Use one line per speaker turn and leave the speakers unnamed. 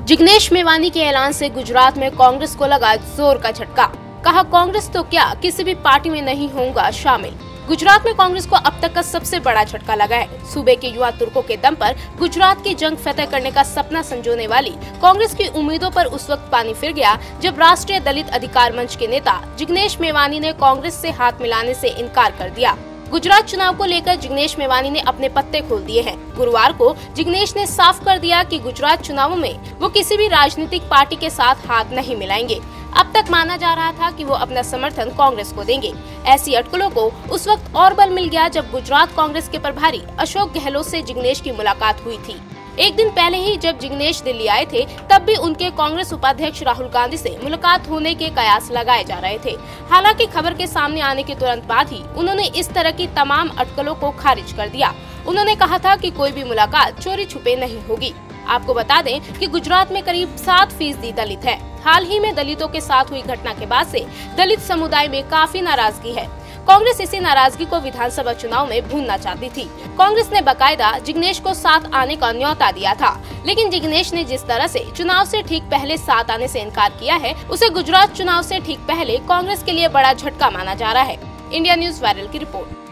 जिग्नेश मेवानी के ऐलान से गुजरात में कांग्रेस को लगा जोर का झटका। कहा, कांग्रेस तो क्या किसी भी पार्टी में नहीं होगा शामिल। गुजरात में कांग्रेस को अब तक का सबसे बड़ा झटका लगा है। सूबे के युवा तुर्कों के दम पर गुजरात की जंग फतह करने का सपना संजोने वाली कांग्रेस की उम्मीदों पर उस वक्त पानी फिर गया जब राष्ट्रीय दलित अधिकार मंच के नेता जिग्नेश मेवानी ने कांग्रेस से हाथ मिलाने से इनकार कर दिया। गुजरात चुनाव को लेकर जिग्नेश मेवानी ने अपने पत्ते खोल दिए हैं। गुरुवार को जिग्नेश ने साफ कर दिया कि गुजरात चुनावों में वो किसी भी राजनीतिक पार्टी के साथ हाथ नहीं मिलाएंगे। अब तक माना जा रहा था कि वो अपना समर्थन कांग्रेस को देंगे। ऐसी अटकलों को उस वक्त और बल मिल गया जब गुजरात कांग्रेस के प्रभारी अशोक गहलोत से जिग्नेश की मुलाकात हुई थी। एक दिन पहले ही जब जिग्नेश दिल्ली आए थे तब भी उनके कांग्रेस उपाध्यक्ष राहुल गांधी से मुलाकात होने के कयास लगाए जा रहे थे। हालांकि खबर के सामने आने के तुरंत बाद ही उन्होंने इस तरह की तमाम अटकलों को खारिज कर दिया। उन्होंने कहा था कि कोई भी मुलाकात चोरी छुपे नहीं होगी। आपको बता दें कि गुजरात में करीब 7% दलित है। हाल ही में दलितों के साथ हुई घटना के बाद से दलित समुदाय में काफी नाराजगी है। कांग्रेस इसी नाराजगी को विधानसभा चुनाव में भूनना चाहती थी। कांग्रेस ने बकायदा जिग्नेश को साथ आने का न्योता दिया था, लेकिन जिग्नेश ने जिस तरह से चुनाव से ठीक पहले साथ आने से इनकार किया है, उसे गुजरात चुनाव से ठीक पहले कांग्रेस के लिए बड़ा झटका माना जा रहा है। इंडिया न्यूज़ वायरल की रिपोर्ट।